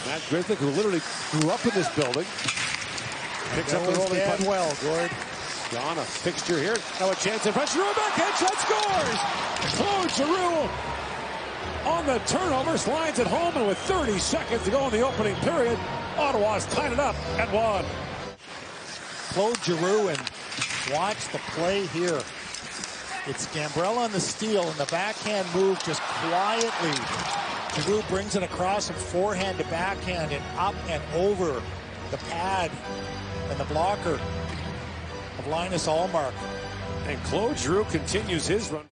Matt Grizzlick, who literally grew up in this building, picks up the rolling puck. Well, Gord. John, a fixture here. Now a chance in front. Giroux backhand shot, scores! Claude Giroux on the turnover, slides it home, and with 30 seconds to go in the opening period, Ottawa's tied it up at 1. Claude Giroux, and watch the play here. It's Gambrell on the steal, and the backhand move just quietly. Giroux brings it across from forehand to backhand and up and over the pad and the blocker of Linus Ullmark. And Claude Giroux continues his run.